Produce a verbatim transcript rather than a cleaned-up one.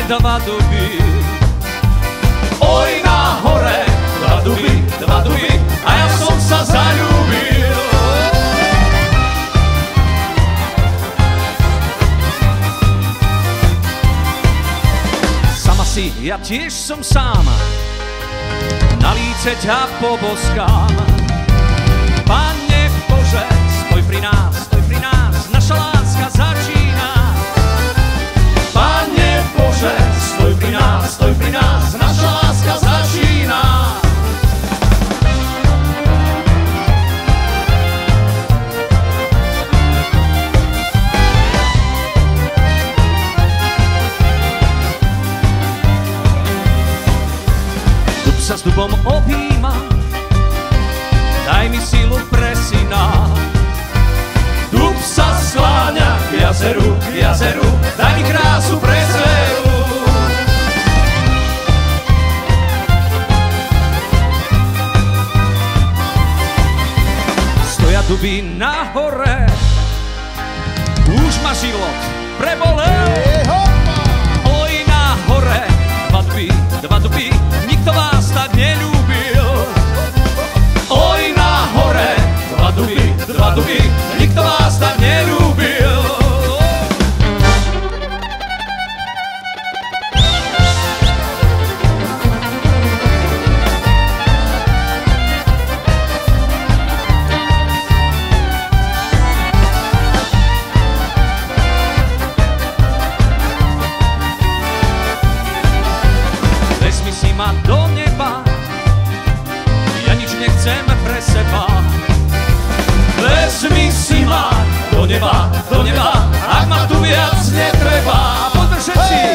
dva duby. Oj, na hore, dva duby, dva duby, a ja som sa zaľúbil. Sama si, ja tiež som sám, na líce ťa poboskám. Pane Bože, stoj pri nás, stoj pri nás, naša láska začína. Pane Bože, stoj pri nás, stoj pri nás, naša láska začína. Dub sa s dubom objíma, daj mi sílu pre syna. Dub sa skláňa k jazeru, k jazeru, daj mi krásu pre dceru. Stoja duby na hore, už ma život prebolel. Oj, na hore, dva duby, dva duby, nikto vás tak neľúbil. Oj, na hore, dva duby, dva duby, nikto vás tak neľúbil. Vezmi si ma do neba, ja nič nechcem pre seba. Vezmi si ma do neba, do neba, ak ma tu viac netreba. Poďme všetci!